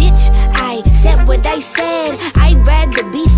bitch, I said what I said. I'd rather be